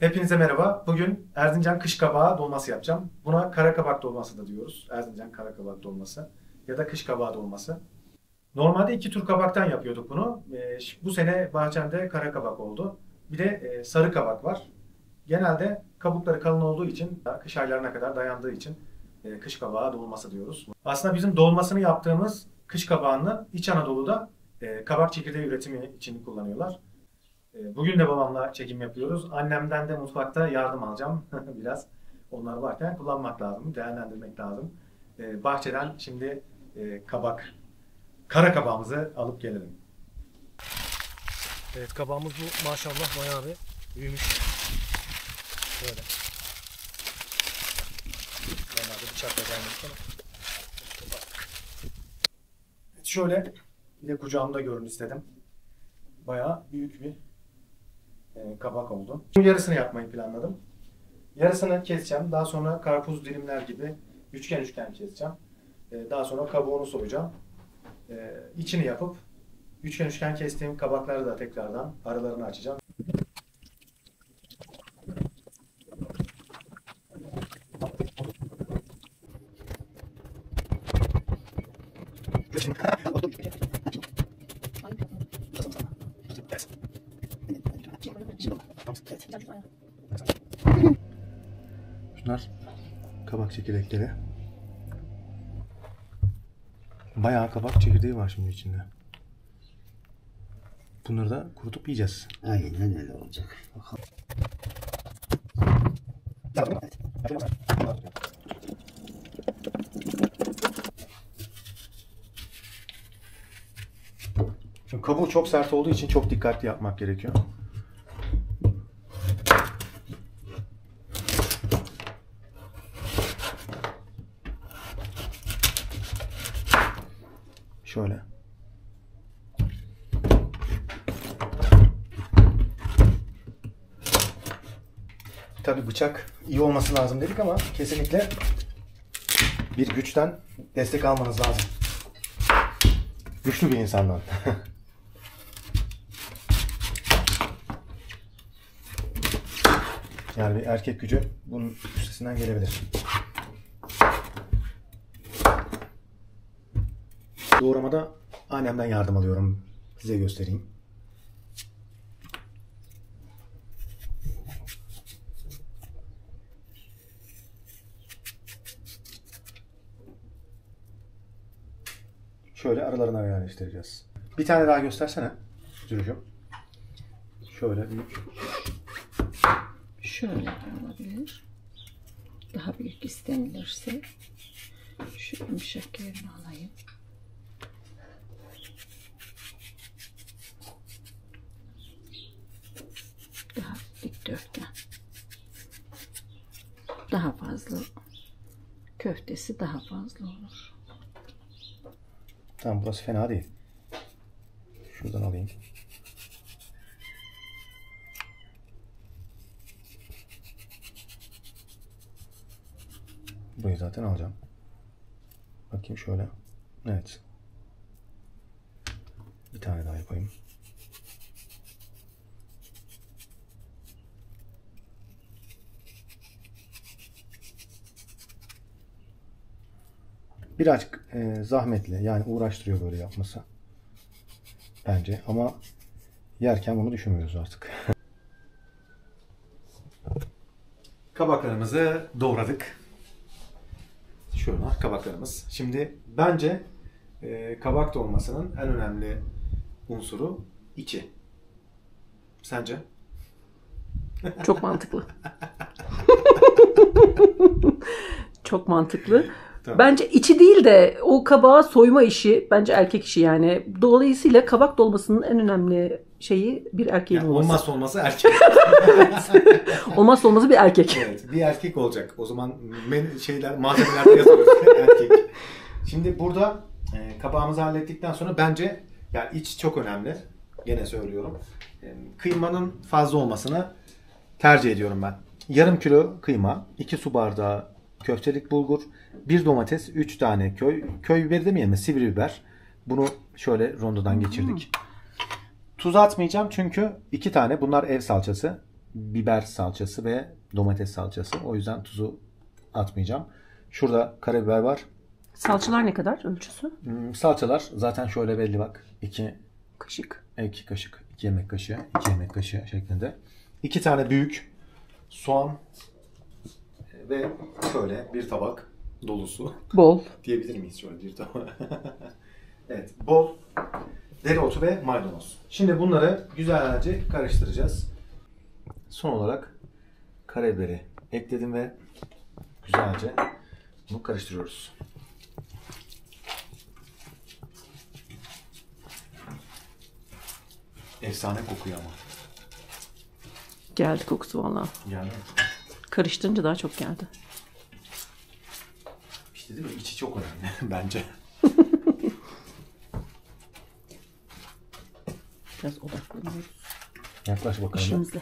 Hepinize merhaba. Bugün Erzincan kış kabağı dolması yapacağım. Buna kara kabak dolması da diyoruz. Erzincan kara kabak dolması ya da kış kabağı dolması. Normalde iki tür kabaktan yapıyorduk bunu. Bu sene bahçemde kara kabak oldu. Bir de sarı kabak var. Genelde kabukları kalın olduğu için, kış aylarına kadar dayandığı için kış kabağı dolması diyoruz. Aslında bizim dolmasını yaptığımız kış kabağını İç Anadolu'da kabak çekirdeği üretimi için kullanıyorlar. Bugün de babamla çekim yapıyoruz. Annemden de mutfakta yardım alacağım biraz. Onlar varken kullanmak lazım, değerlendirmek lazım. Bahçeden şimdi kara kabağımızı alıp gelelim. Evet, kabağımız bu maşallah bayağı bir büyümüş. Böyle. Normalde bıçakla gelmedik ama. Evet, şöyle bir de kucağımda görün istedim. Bayağı büyük bir kabak oldu. Yarısını yapmayı planladım. Yarısını keseceğim. Daha sonra karpuz dilimler gibi üçgen üçgen keseceğim. Daha sonra kabuğunu soyacağım. İçini yapıp üçgen üçgen kestiğim kabakları da tekrardan aralarını açacağım. Bunlar kabak çekirdekleri. Bayağı kabak çekirdeği var şimdi içinde. Bunları da kurutup yiyeceğiz. Aynen öyle olacak. Bakalım. Şimdi kabuğu çok sert olduğu için çok dikkatli yapmak gerekiyor. Şöyle. Tabii bıçak iyi olması lazım dedik ama kesinlikle bir güçten destek almanız lazım. Güçlü bir insandan. Yani bir erkek gücü bunun üstesinden gelebilir. Doğramada annemden yardım alıyorum. Size göstereyim. Şöyle aralarına yerleştireceğiz. Bir tane daha göstersene Zülcüm. Şöyle büyük. Şöyle olabilir. Daha büyük istenilirse şu yumuşak yerini alayım. Daha dikdörtgen. Daha fazla köftesi daha fazla olur. Tamam, burası fena değil. Şuradan alayım. Burayı zaten alacağım. Bakayım şöyle. Evet. Bir tane daha yapayım. Birazcık zahmetli, yani uğraştırıyor böyle yapması. Bence ama yerken bunu düşünmüyoruz artık. Kabaklarımızı doğradık. Şöyle kabaklarımız. Şimdi bence kabak dolmasının en önemli unsuru içi. Sence? Çok mantıklı. Çok mantıklı. Tamam. Bence içi değil de o kabağı soyma işi bence erkek işi yani. Dolayısıyla kabak dolmasının en önemli şeyi bir erkeğin Yani olması. olmazsa olması erkek. Olmazsa olmazı bir erkek. Evet, bir erkek olacak. O zaman malzemelerde yazıyoruz erkek. Şimdi burada kabağımızı hallettikten sonra bence yani iç çok önemli. Gene söylüyorum. Kıymanın fazla olmasını tercih ediyorum ben. Yarım kilo kıyma, 2 su bardağı köftelik bulgur, 1 domates, 3 tane köy biberi demeyelim, sivri biber. Bunu şöyle rondodan geçirdik. Tuz atmayacağım çünkü 2 tane bunlar ev salçası. biber salçası ve domates salçası. O yüzden tuzu atmayacağım. Şurada karabiber var. Salçalar ne kadar ölçüsü? Salçalar zaten şöyle belli bak. 2 Kaşık. 2 kaşık, 2 yemek kaşığı, 2 yemek kaşığı şeklinde. 2 tane büyük soğan ve şöyle bir tabak dolusu. Bol. Diyebilir miyiz şöyle bir tabak? Evet, bol dereotu ve maydanoz. Şimdi bunları güzelce karıştıracağız. Son olarak karabiberi ekledim ve güzelce bunu karıştırıyoruz. Efsane kokuyor ama. Geldi kokusu valla. Yani Karıştırınca daha çok geldi. işte değil mi? İçi çok önemli bence. Biraz odaklanıyoruz Yaklaş bakalım. işimizle.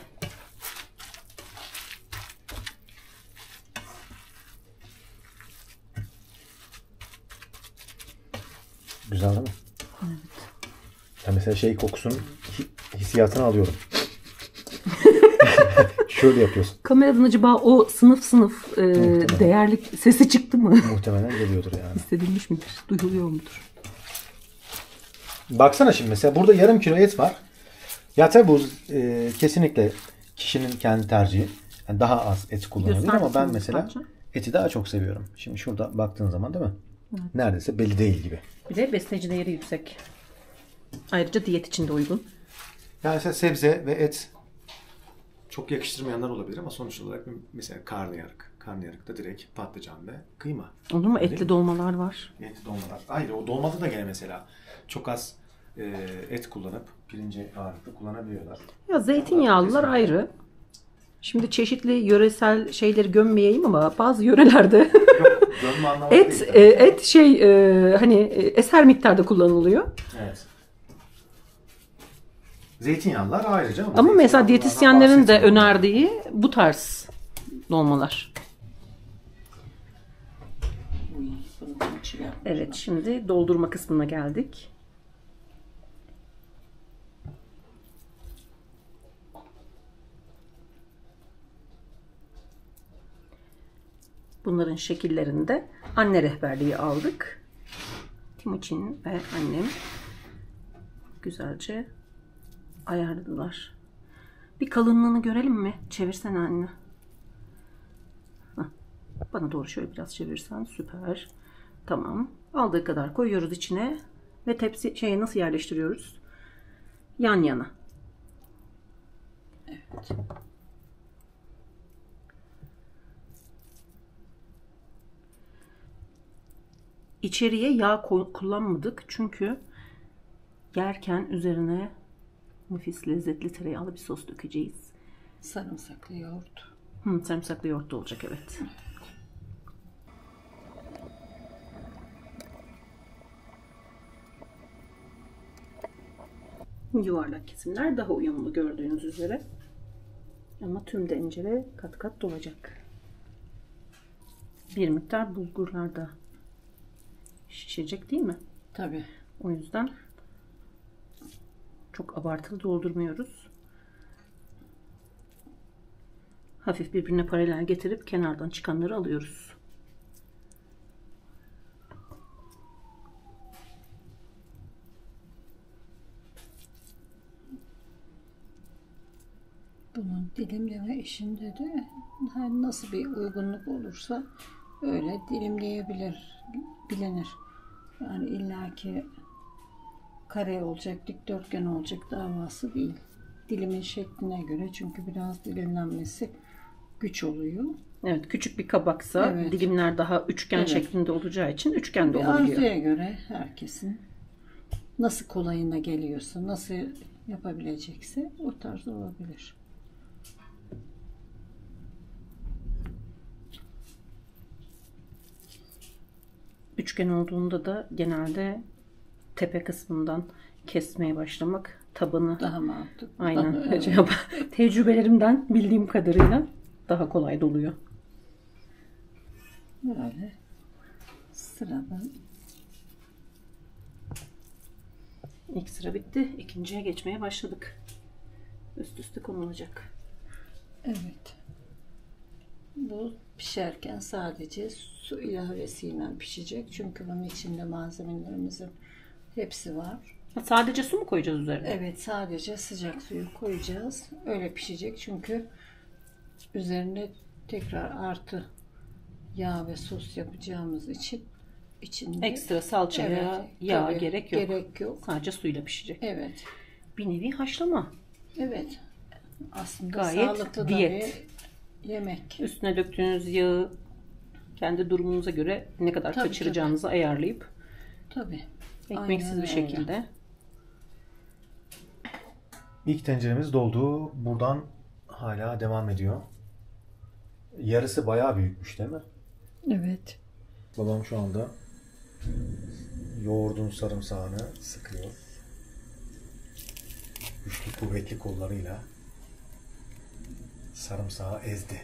Güzel değil mi? Evet. Ben mesela şey kokusunun hissiyatını alıyorum. Şöyle yapıyorsun. Kameradan acaba o sınıf değerli sesi çıktı mı? Muhtemelen geliyordur yani. Hissedilmiş midir? Duyuluyor mudur? Baksana şimdi mesela burada yarım kilo et var. Ya tabi bu kesinlikle kişinin kendi tercihi. Yani daha az et kullanabilir ama ben mesela eti daha çok seviyorum. Şimdi şurada baktığın zaman değil mi? Evet. Neredeyse belli değil gibi. Bir de besleyici değeri yüksek. Ayrıca diyet için de uygun. Yani mesela sebze ve et çok yakıştırmayanlar olabilir ama sonuç olarak mesela karnıyarık. Karnıyarıkta direkt patlıcan ve kıyma. Olur mu? Etli dolmalar var. Etli dolmalar. Hayır, o dolmada da gene mesela çok az et kullanıp pirinci ağırlıklı kullanabiliyorlar. Ya zeytinyağlılar ayrı. Şimdi çeşitli yöresel şeyleri gömmeyeyim ama bazı yörelerde Yok, gömme anlamında et hani eser miktarda kullanılıyor. Evet. Zeytinyağlılar ayrıca ama mesela diyetisyenlerin de önerdiği bu tarz dolmalar. Evet, şimdi doldurma kısmına geldik. Bunların şekillerini de anne rehberliği aldık. Timuçin ve annem güzelce ayarladılar. Bir kalınlığını görelim mi? Çevirsene anne. Heh. Bana doğru şöyle biraz çevirsen süper. Tamam. Aldığı kadar koyuyoruz içine ve tepsi şeye nasıl yerleştiriyoruz? Yan yana. Evet. İçeriye yağ kullanmadık çünkü yerken üzerine nefis lezzetli tereyağlı bir sos dökeceğiz. Sarımsaklı yoğurt. Sarımsaklı yoğurt da olacak, evet. Yuvarlak kesimler daha uyumlu gördüğünüz üzere. Ama tüm tencere kat kat dolacak. Bir miktar bulgurlar da şişecek değil mi? Tabii. O yüzden çok abartılı doldurmuyoruz. Hafif birbirine paralel getirip kenardan çıkanları alıyoruz. Bunun dilimleme işinde de nasıl bir uygunluk olursa öyle bilinir. Yani illaki kare olacak, dikdörtgen olacak davası değil. Dilimin şekline göre, çünkü biraz dilimlenmesi güç oluyor. Evet, küçük bir kabaksa evet, dilimler daha üçgen şeklinde olacağı için üçgen de olabiliyor. Arzuya göre herkesin nasıl kolayına geliyorsa, nasıl yapabilecekse o tarz olabilir. Üçgen olduğunda da genelde tepe kısmından kesmeye başlamak tabanı daha mantıklı. Aynen. Evet. Tecrübelerimden bildiğim kadarıyla daha kolay doluyor. Böyle sıradan İlk sıra bitti. İkinciye geçmeye başladık. Üst üste konulacak. Evet. Bu pişerken sadece su ilavesiyle pişecek. Çünkü bunun içinde malzemelerimizin hepsi var. Sadece su mu koyacağız üzerine? Evet, sadece sıcak suyu koyacağız. Öyle pişecek çünkü üzerine tekrar artı yağ ve sos yapacağımız için içinde Ekstra salçaya, evet, yağ tabii, gerek yok. Gerek yok. Sadece suyla pişecek. Evet. Bir nevi haşlama. Evet. Aslında Gayet sağlıklı diyet. da bir yemek. Üstüne döktüğünüz yağı kendi durumunuza göre ne kadar Tabii, kaçıracağınızı ayarlayıp Tabii. ekmeksiz Aynen bir öyle. şekilde. İlk tenceremiz doldu. Buradan hala devam ediyor. Yarısı bayağı büyükmüş değil mi? Evet. Babam şu anda yoğurdun sarımsağını sıkıyor. Güçlü kuvvetli kollarıyla sarımsağı ezdi.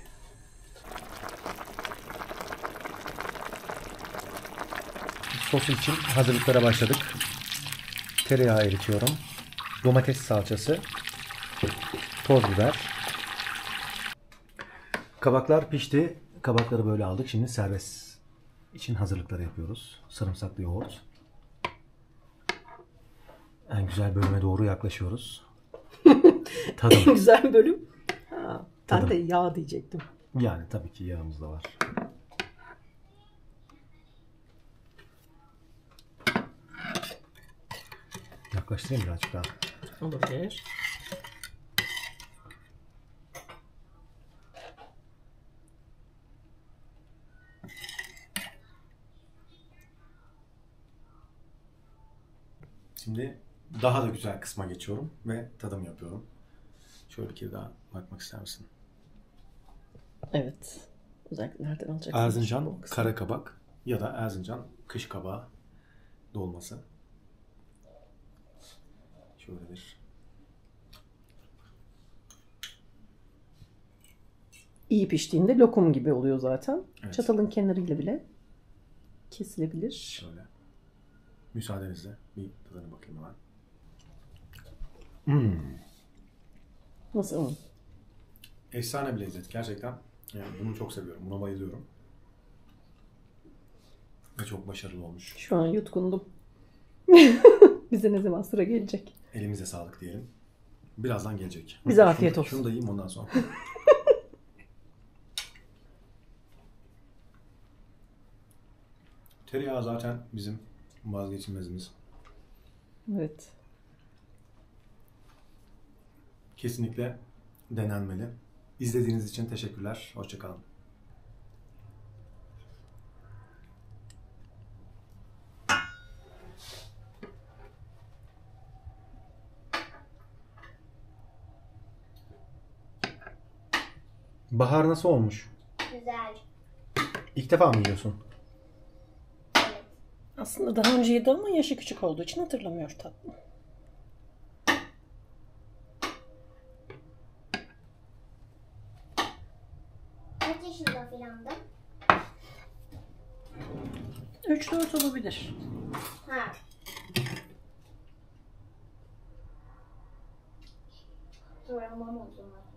Sos için hazırlıklara başladık. Tereyağı eritiyorum. Domates salçası, toz biber. Kabaklar pişti. Kabakları böyle aldık. Şimdi servis için hazırlıkları yapıyoruz. Sarımsaklı yoğurt. En güzel bölüme doğru yaklaşıyoruz. Tadım. Güzel bölüm. Ben Tadım. de yağ diyecektim. Yani tabii ki yağımız da var. Yaklaştırayım birazcık daha. Olabilir. Şimdi daha da güzel kısma geçiyorum ve tadım yapıyorum. Şöyle bir kere daha bakmak ister misin? Evet. Özellikle nereden alacaksın? Erzincan kara kabak ya da Erzincan kış kabağı dolması. Şöyle bir. İyi piştiğinde lokum gibi oluyor zaten. Evet. Çatalın kenarıyla bile kesilebilir. Şöyle. Müsaadenizle bir tadına bakayım hemen. Nasıl? Efsane bir lezzet gerçekten. Yani bunu çok seviyorum. Buna bayılıyorum. Ve çok başarılı olmuş. Şu an yutkundum. Bize ne zaman sıra gelecek? Elimize sağlık diyelim. Birazdan gelecek. Bize afiyet olsun. Şunu da yiyeyim ondan sonra. Tereyağı zaten bizim vazgeçilmezimiz. Evet. Kesinlikle denenmeli. İzlediğiniz için teşekkürler. Hoşça kalın. Bahar nasıl olmuş? Güzel. İlk defa mı yiyorsun? Evet. Aslında daha önce yedi ama yaşı küçük olduğu için hatırlamıyor tatlım. Kaç yaşında filandı? 3-4 olabilir. Ha. Soramam o zaman.